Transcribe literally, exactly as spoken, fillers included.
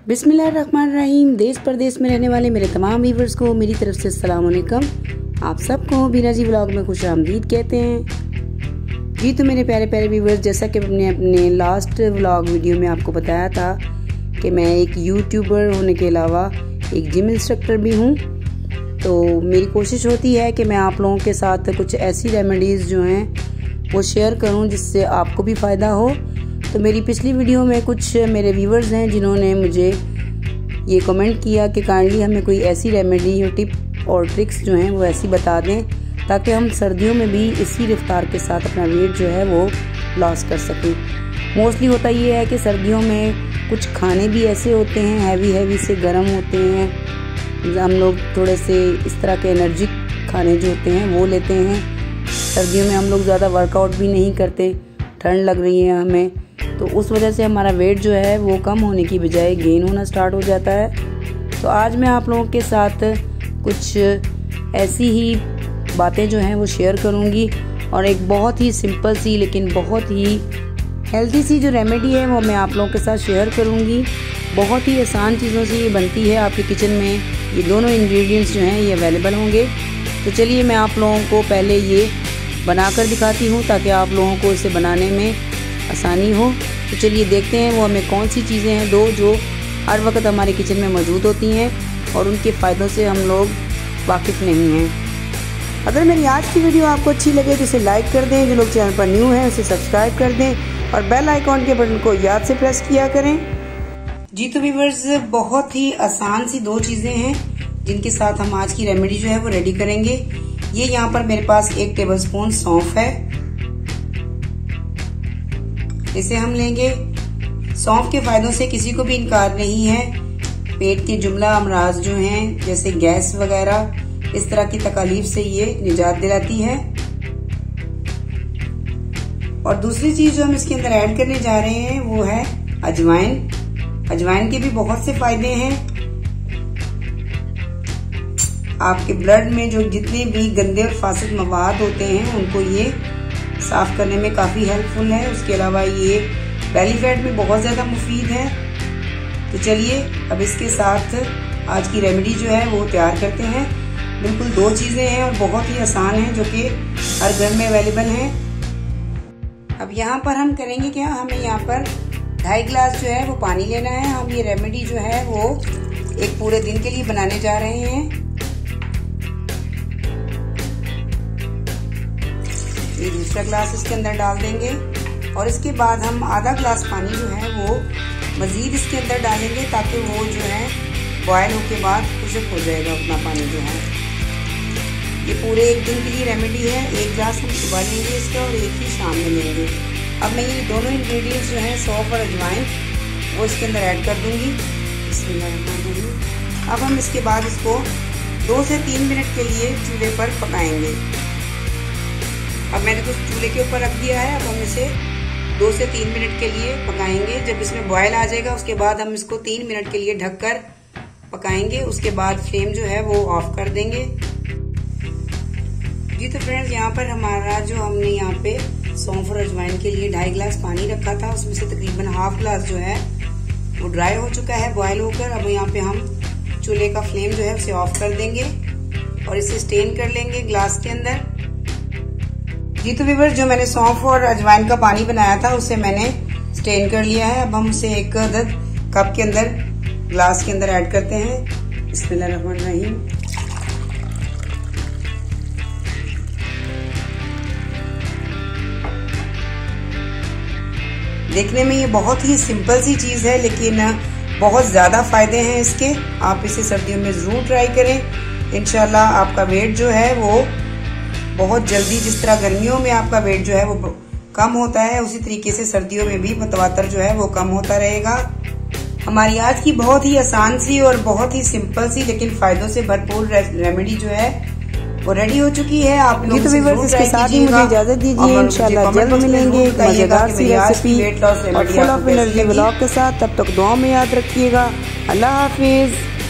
बिस्मिल्लाहिर्रहमानिर्रहीम। देश प्रदेश में रहने वाले मेरे तमाम व्यूवर्स को मेरी तरफ से अस्सलाम वालेकुम। आप सबको बीना जी व्लॉग में खुश आमदीद कहते हैं जी। तो मेरे प्यारे प्यारे व्यूवर्स, जैसा कि मैंने अपने लास्ट व्लॉग वीडियो में आपको बताया था कि मैं एक यूट्यूबर होने के अलावा एक जिम इंस्ट्रक्टर भी हूँ। तो मेरी कोशिश होती है कि मैं आप लोगों के साथ कुछ ऐसी रेमेडीज़ जो हैं वो शेयर करूँ जिससे आपको भी फ़ायदा हो। तो मेरी पिछली वीडियो में कुछ मेरे व्यूवर्स हैं जिन्होंने मुझे ये कमेंट किया कि काइंडली हमें कोई ऐसी रेमेडी और टिप और ट्रिक्स जो हैं वो ऐसी बता दें ताकि हम सर्दियों में भी इसी रफ्तार के साथ अपना वेट जो है वो लॉस कर सकें। मोस्टली होता ये है कि सर्दियों में कुछ खाने भी ऐसे होते हैं हैवी हैवी से गर्म होते हैं, हम लोग थोड़े से इस तरह के एनर्जी खाने जो होते हैं वो लेते हैं। सर्दियों में हम लोग ज़्यादा वर्कआउट भी नहीं करते, ठंड लग रही है हमें, तो उस वजह से हमारा वेट जो है वो कम होने की बजाय गेन होना स्टार्ट हो जाता है। तो आज मैं आप लोगों के साथ कुछ ऐसी ही बातें जो हैं वो शेयर करूंगी और एक बहुत ही सिंपल सी लेकिन बहुत ही हेल्दी सी जो रेमेडी है वो मैं आप लोगों के साथ शेयर करूंगी। बहुत ही आसान चीज़ों से ये बनती है, आपके किचन में ये दोनों इंग्रेडिएंट्स जो हैं ये अवेलेबल होंगे। तो चलिए मैं आप लोगों को पहले ये बनाकर दिखाती हूँ ताकि आप लोगों को इसे बनाने में आसानी हो। तो चलिए देखते हैं वो हमें कौन सी चीज़ें हैं दो जो हर वक्त हमारे किचन में मौजूद होती हैं और उनके फ़ायदों से हम लोग वाकिफ़ नहीं हैं। अगर मेरी आज की वीडियो आपको अच्छी लगे तो इसे लाइक कर दें, जो लोग चैनल पर न्यू हैं उसे सब्सक्राइब कर दें और बेल आइकॉन के बटन को याद से प्रेस किया करें जी। तो व्यूअर्स, बहुत ही आसान सी दो चीज़ें हैं जिनके साथ हम आज की रेमेडी जो है वो रेडी करेंगे। ये यहाँ पर मेरे पास एक टेबलस्पून सौंफ है, इसे हम लेंगे। सौंफ के फायदों से किसी को भी इनकार नहीं है। पेट के जुमला अमराज जो हैं जैसे गैस वगैरह इस तरह की तकलीफ से ये निजात दिलाती है। और दूसरी चीज जो हम इसके अंदर ऐड करने जा रहे हैं वो है अजवाइन। अजवाइन के भी बहुत से फायदे हैं। आपके ब्लड में जो जितने भी गंदे और फासिद मवाद होते हैं उनको ये साफ करने में काफी हेल्पफुल है। उसके अलावा ये बेली फैट में बहुत ज्यादा मुफीद है। तो चलिए अब इसके साथ आज की रेमेडी जो है वो तैयार करते हैं। बिल्कुल दो चीजें हैं और बहुत ही आसान है जो कि हर घर में अवेलेबल हैं। अब यहाँ पर हम करेंगे क्या, हमें यहाँ पर ढाई गिलास जो है वो पानी लेना है। हम ये रेमेडी जो है वो एक पूरे दिन के लिए बनाने जा रहे हैं। ये दूसरा ग्लास इसके अंदर डाल देंगे और इसके बाद हम आधा ग्लास पानी जो है वो मजीद इसके अंदर डालेंगे ताकि वो जो है बॉयल होके बाद खुश्क हो जाएगा अपना पानी जो है। ये पूरे एक दिन के लिए रेमेडी है। एक ग्लास हम सुबह लेंगे इसका और एक ही शाम में लेंगे। अब मैं ये दोनों इंग्रेडिएंट्स जो हैं सौंफ और अजवाइन वो इसके अंदर ऐड कर दूंगी। अब हम इसके बाद इसको दो से तीन मिनट के लिए चूल्हे पर पकाएंगे। अब मैंने तो चूल्हे के ऊपर रख दिया है। अब हम इसे दो से तीन मिनट के लिए पकाएंगे। जब इसमें बॉयल आ जाएगा उसके बाद हम इसको तीन मिनट के लिए ढककर पकाएंगे। उसके बाद फ्लेम जो है वो ऑफ कर देंगे जी। तो फ्रेंड्स, यहाँ पर हमारा जो हमने यहाँ पे सौंफ और अजवाइन के लिए ढाई गिलास पानी रखा था उसमें से तकरीबन हाफ ग्लास जो है वो ड्राई हो चुका है बॉयल होकर। अब यहाँ पे हम चूल्हे का फ्लेम जो है उसे ऑफ कर देंगे और इसे स्टेन कर लेंगे ग्लास के अंदर जी। तो व्यूअर्स, जो मैंने सौंफ और अजवाइन का पानी बनाया था उसे मैंने स्टेन कर लिया है। अब हम उसे एक अदद कप के अंदर ग्लास के अंदर ऐड करते हैं। बिस्मिल्लाहिर्रहमानिर्रहीम। देखने में ये बहुत ही सिंपल सी चीज है लेकिन बहुत ज्यादा फायदे हैं इसके। आप इसे सर्दियों में जरूर ट्राई करें। इंशाल्लाह आपका वेट जो है वो बहुत जल्दी, जिस तरह गर्मियों में आपका वेट जो है वो कम होता है उसी तरीके से सर्दियों में भी मतवातर जो है वो कम होता रहेगा। हमारी आज की बहुत ही आसान सी और बहुत ही सिंपल सी लेकिन फायदों से भरपूर रेमेडी जो है वो रेडी हो चुकी है। आप लोग तो इसके साथ ही मुझे इजाजत दीजिए। इंशाल्लाह जल्द मिलेंगे एक मजेदार सी रेसिपी और फुल ऑफ एनर्जी व्लॉग के साथ। तब तक दुआ में याद रखिएगा। अल्लाह हाफिज।